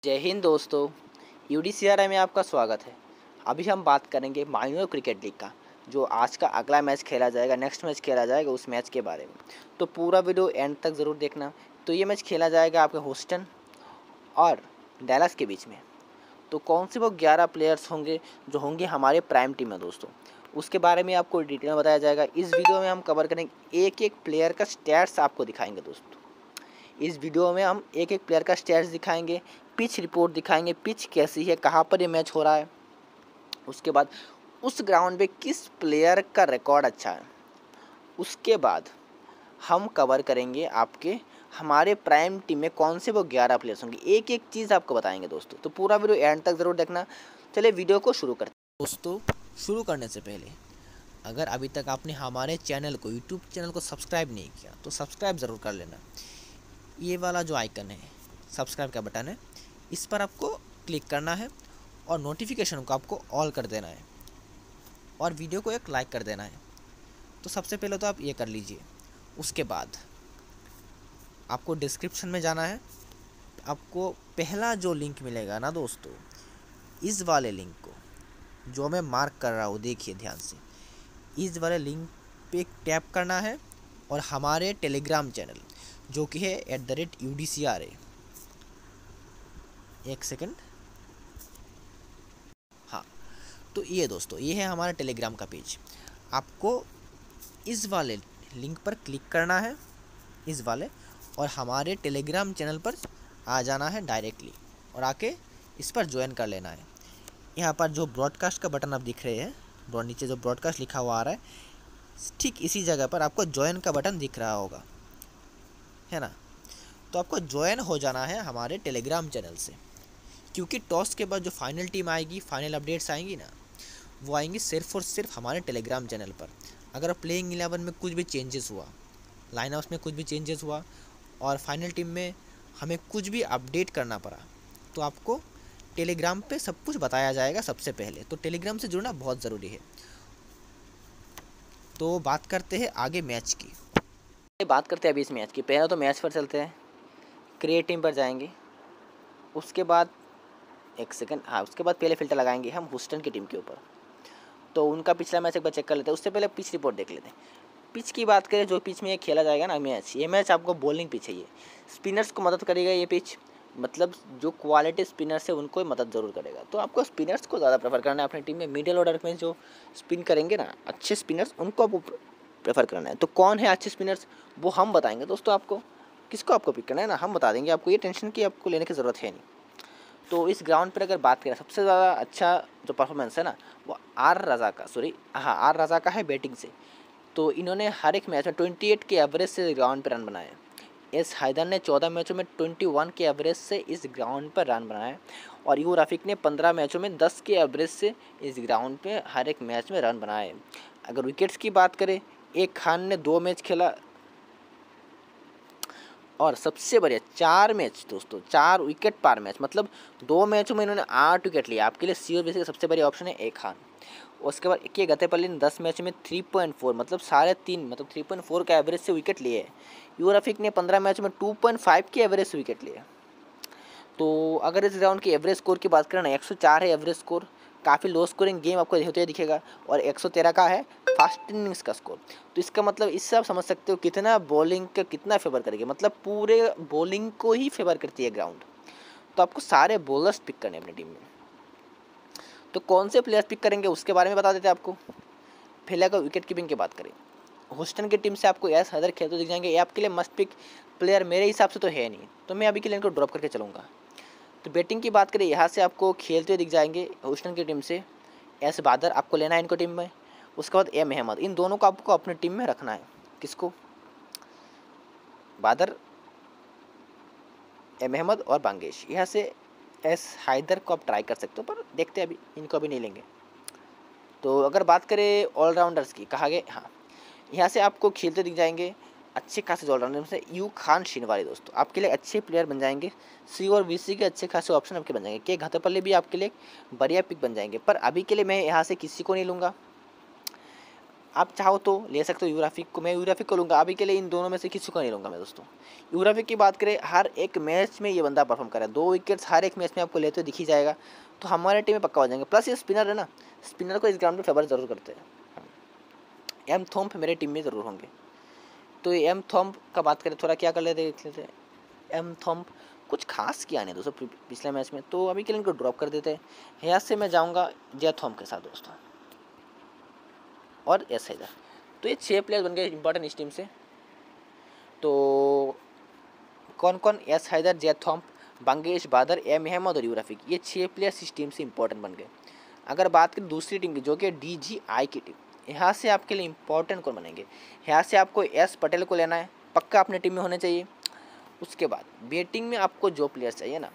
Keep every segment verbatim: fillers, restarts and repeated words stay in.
जय हिंद दोस्तों। यूडीसीआरआई में आपका स्वागत है। अभी हम बात करेंगे माइनर क्रिकेट लीग का, जो आज का अगला मैच खेला जाएगा, नेक्स्ट मैच खेला जाएगा, उस मैच के बारे में। तो पूरा वीडियो एंड तक ज़रूर देखना। तो ये मैच खेला जाएगा आपके ह्यूस्टन और डैलस के बीच में। तो कौन से वो ग्यारह प्लेयर्स होंगे जो होंगे हमारे प्राइम टीम में दोस्तों, उसके बारे में आपको डिटेल में बताया जाएगा। इस वीडियो में हम कवर करेंगे, एक एक प्लेयर का स्टैट्स आपको दिखाएंगे दोस्तों। इस वीडियो में हम एक एक प्लेयर का स्टैट्स दिखाएंगे, पिच रिपोर्ट दिखाएंगे, पिच कैसी है, कहाँ पर ये मैच हो रहा है, उसके बाद उस ग्राउंड पे किस प्लेयर का रिकॉर्ड अच्छा है। उसके बाद हम कवर करेंगे आपके हमारे प्राइम टीम में कौन से वो ग्यारह प्लेयर्स होंगे, एक एक चीज़ आपको बताएंगे दोस्तों। तो पूरा वीडियो एंड तक ज़रूर देखना। चलिए वीडियो को शुरू करते हैं दोस्तों। शुरू करने से पहले अगर अभी तक आपने हमारे चैनल को यूट्यूब चैनल को सब्सक्राइब नहीं किया तो सब्सक्राइब ज़रूर कर लेना। ये वाला जो आइकन है, सब्सक्राइब का बटन है, इस पर आपको क्लिक करना है और नोटिफिकेशन को आपको ऑल कर देना है और वीडियो को एक लाइक कर देना है। तो सबसे पहले तो आप ये कर लीजिए। उसके बाद आपको डिस्क्रिप्शन में जाना है। आपको पहला जो लिंक मिलेगा ना दोस्तों, इस वाले लिंक को जो मैं मार्क कर रहा हूँ, देखिए ध्यान से, इस वाले लिंक पे टैप करना है और हमारे टेलीग्राम चैनल जो कि है at the rate U D C R A, एक सेकंड, हाँ, तो ये दोस्तों ये है हमारा टेलीग्राम का पेज। आपको इस वाले लिंक पर क्लिक करना है, इस वाले, और हमारे टेलीग्राम चैनल पर आ जाना है डायरेक्टली और आके इस पर ज्वाइन कर लेना है। यहाँ पर जो ब्रॉडकास्ट का बटन आप दिख रहे हैं, ब्रॉड नीचे जो ब्रॉडकास्ट लिखा हुआ आ रहा है, ठीक इसी जगह पर आपको ज्वाइन का बटन दिख रहा होगा, है ना। तो आपको ज्वाइन हो जाना है हमारे टेलीग्राम चैनल से, क्योंकि टॉस के बाद जो फाइनल टीम आएगी, फाइनल अपडेट्स आएंगी ना, वो आएंगी सिर्फ और सिर्फ हमारे टेलीग्राम चैनल पर। अगर प्लेइंग इलेवन में कुछ भी चेंजेस हुआ, लाइनअप्स में कुछ भी चेंजेस हुआ और फाइनल टीम में हमें कुछ भी अपडेट करना पड़ा, तो आपको टेलीग्राम पे सब कुछ बताया जाएगा सबसे पहले। तो टेलीग्राम से जुड़ना बहुत ज़रूरी है। तो बात करते हैं आगे मैच की। बात करते हैं अभी इस मैच की। पहले तो मैच पर चलते हैं, क्रिएट टीम पर जाएंगे। उसके बाद एक सेकंड, हाँ, उसके बाद पहले फ़िल्टर लगाएंगे हम ह्यूस्टन की टीम के ऊपर। तो उनका पिछला मैच एक बार चेक कर लेते हैं। उससे पहले पिच रिपोर्ट देख लेते हैं। पिच की बात करें, जो पिच में ये खेला जाएगा ना मैच, ये मैच आपको बॉलिंग पिच है। ये स्पिनर्स को मदद करेगा ये पिच, मतलब जो क्वालिटी स्पिनर्स है उनको मदद ज़रूर करेगा। तो आपको स्पिनर्स को ज़्यादा प्रेफर करना है अपनी टीम में। मिडिल ऑर्डर में जो स्पिन करेंगे ना अच्छे स्पिनर्स, उनको आपको प्रेफर करना है। तो कौन है अच्छे स्पिनर्स, वो हम बताएंगे दोस्तों आपको। किसको आपको पिक करना है ना, हम बता देंगे आपको। ये टेंशन की आपको लेने की ज़रूरत है नहीं। तो इस ग्राउंड पर अगर बात करें, सबसे ज़्यादा अच्छा जो परफॉर्मेंस है ना, वो आर रज़ा का, सॉरी हाँ आर रज़ा का है बैटिंग से। तो इन्होंने हर एक मैच में अट्ठाईस के एवरेज से ग्राउंड पर रन बनाए। एस हैदर ने चौदह मैचों में इक्कीस के एवरेज से इस ग्राउंड पर रन बनाए और यू रफ़ीक ने पंद्रह मैचों में दस के एवरेज से इस ग्राउंड पे हर एक मैच में रन बनाए। अगर विकेट्स की बात करें, एक खान ने दो मैच खेला और सबसे बढ़िया चार मैच दोस्तों, चार विकेट पार मैच, मतलब दो मैचों में इन्होंने आठ विकेट लिया। आपके लिए सी और बी सबसे बढ़िया ऑप्शन है एक खान। उसके बाद के गतेपल्ली ने दस मैच में थ्री पॉइंट फोर, मतलब साढ़े तीन, मतलब थ्री पॉइंट फोर का एवरेज से विकेट लिए। यू रफ़ीक ने पंद्रह मैच में टू पॉइंट फाइव के एवरेज से विकेट लिए। तो अगर इस ग्राउंड की एवरेज स्कोर की बात करें ना, एक सौ चार है एवरेज स्कोर। काफ़ी लो स्कोरिंग गेम आपको होते हुए दिखेगा और एक सौ तेरह का है फास्ट इनिंग्स का स्कोर। तो इसका मतलब इससे आप समझ सकते हो कितना बॉलिंग का कितना फेवर करेगी, मतलब पूरे बॉलिंग को ही फेवर करती है ग्राउंड। तो आपको सारे बॉलर्स पिक करने अपनी टीम में। तो कौन से प्लेयर्स पिक करेंगे उसके बारे में बता देते हैं आपको। पहले अगर विकेट कीपिंग की बात करें, ह्यूस्टन की टीम से आपको एस हैदर खेलते दिख जाएंगे। ये आपके लिए मस्ट पिक प्लेयर मेरे हिसाब से तो है नहीं, तो मैं अभी के लिए इनको ड्रॉप करके चलूँगा। तो बैटिंग की बात करें, यहाँ से आपको खेलते हुए दिख जाएंगे ह्यूस्टन की टीम से एस बादर आपको लेना है इनको टीम में। उसके बाद एम अहमद, इन दोनों को आपको अपनी टीम में रखना है। किसको, बादर, एम अहमद और बांगेश। यहाँ से एस हैदर को आप ट्राई कर सकते हो, पर देखते हैं अभी, इनको अभी नहीं लेंगे। तो अगर बात करें ऑलराउंडर्स की, कहा गया, हाँ, यहाँ से आपको खेलते दिख जाएंगे अच्छे खासे ऑलराउंडर से यू खान शिनवारी दोस्तों, आपके लिए अच्छे प्लेयर बन जाएंगे। सी और बी सी के अच्छे खासे ऑप्शन आपके बन जाएंगे। के घातपल्ले भी आपके लिए बढ़िया पिक बन जाएंगे, पर अभी के लिए मैं यहाँ से किसी को नहीं लूँगा। आप चाहो तो ले सकते हो यूराफिक को, मैं यूराफिक को लूँगा। अभी के लिए इन दोनों में से किसी को नहीं लूँगा मैं दोस्तों। यूराफिक की बात करें, हर एक मैच में ये बंदा परफॉर्म कर रहा है, दो विकेट्स हर एक मैच में आपको लेते हुए दिख ही जाएगा, तो हमारे टीम में पक्का हो जाएंगे। प्लस ये स्पिनर है ना, स्पिनर को इस ग्राउंड में फेवर जरूर करते हैं। एम थॉम्प मेरे टीम में ज़रूर होंगे। तो एम थॉम्प का बात करें, थोड़ा क्या कर लेते देख लेते। एम थॉम्प कुछ खास किया नहीं दोस्तों पिछले मैच में, तो अभी के लिए इनको ड्रॉप कर देते हैं। यहाँ से मैं जाऊँगा जे थॉम्प के साथ दोस्तों, और एस हैदर। तो ये छः प्लेयर बन गए इंपॉर्टेंट इस टीम से। तो कौन कौन? एस हैदर, जे थॉम्प, बंगेश बादर, एम अहमद और यूराफिक, ये छः प्लेयर्स इस टीम से इंपॉर्टेंट बन गए। अगर बात करें दूसरी टीम की, जो कि डी जी आई की टीम, यहाँ से आपके लिए इंपॉर्टेंट कौन बनेंगे? यहाँ से आपको एस पटेल को लेना है, पक्का अपने टीम में होने चाहिए। उसके बाद बैटिंग में आपको जो प्लेयर्स चाहिए ना,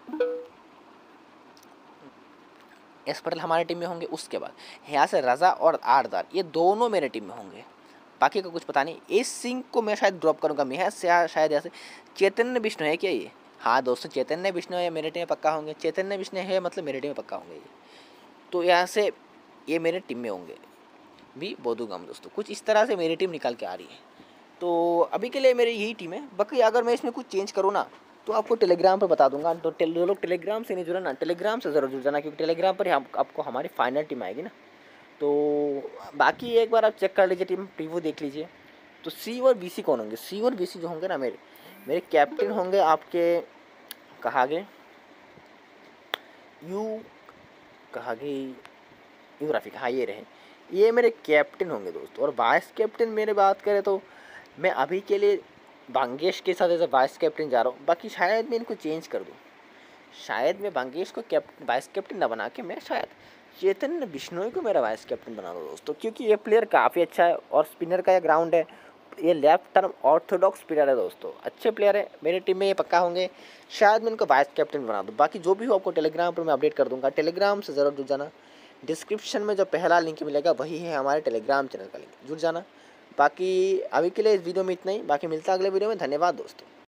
एस पटेल हमारे टीम में होंगे। उसके बाद यहाँ से रज़ा और आरदार, ये दोनों मेरे टीम में होंगे, बाकी का कुछ पता नहीं। एस सिंह को मैं शायद ड्रॉप करूँगा, मैं शायद यहाँ से चैतन्य विष्णु है क्या ये? हाँ दोस्तों, चैतन्य विष्णु है, मेरे टीम में पक्का होंगे। चैतन्य विष्णु है मतलब मेरे टीम में पक्का होंगे ये, तो यहाँ से ये मेरे टीम में होंगे भी बोधूगम दोस्तों। कुछ इस तरह से मेरी टीम निकाल के आ रही है। तो अभी के लिए मेरी यही टीम है। बाकी अगर मैं इसमें कुछ चेंज करूँ ना, तो आपको टेलीग्राम पर बता दूंगा। तो टेल जो लोग टेलीग्राम से नहीं जुड़े ना, टेलीग्राम से ज़रूर जुड़ जाना, क्योंकि टेलीग्राम पर ही हम आपको हमारी फाइनल टीम आएगी ना। तो बाकी एक बार आप चेक कर लीजिए, टीम प्रीव्यू देख लीजिए। तो सी और बी सी कौन होंगे? सी और बी सी जो होंगे ना, मेरे मेरे कैप्टन होंगे आपके, कहा गए यू कहा गए यूराफिक, हाँ ये रहे, ये मेरे कैप्टन होंगे दोस्तों। और वाइस कैप्टन मेरे बात करें तो मैं अभी के लिए बांगेश के साथ एज वाइस कैप्टन जा रहा हूँ। बाकी शायद मैं इनको चेंज कर दूँ, शायद मैं बांगेश को कैप्टन वाइस कैप्टन ना बना के मैं शायद चैतन्य बिश्नोई को मेरा वाइस कैप्टन बना दूँ दोस्तों, क्योंकि ये प्लेयर काफ़ी अच्छा है और स्पिनर का ये ग्राउंड है, ये लेफ्ट टर्म ऑर्थोडॉक्स प्लेयर है दोस्तों, अच्छे प्लेयर है, मेरे टीम में ये पक्का होंगे। शायद मैं इनको वाइस कैप्टन बना दूँ। बाकी जो भी हो आपको टेलीग्राम पर मैं अपडेट कर दूँगा, टेलीग्राम से ज़रूर जुड़ जाना। डिस्क्रिप्शन में जो पहला लिंक मिलेगा वही है हमारे टेलीग्राम चैनल का लिंक, जुड़ जाना। बाकी अभी के लिए इस वीडियो में इतना ही, बाकी मिलता है अगले वीडियो में। धन्यवाद दोस्तों।